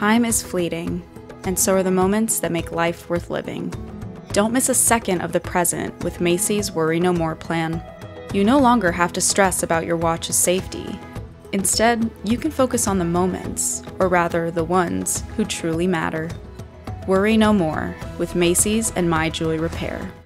Time is fleeting, and so are the moments that make life worth living. Don't miss a second of the present with Macy's Worry No More plan. You no longer have to stress about your watch's safety. Instead, you can focus on the moments, or rather the ones, who truly matter. Worry no more with Macy's and My Jewelry Repair.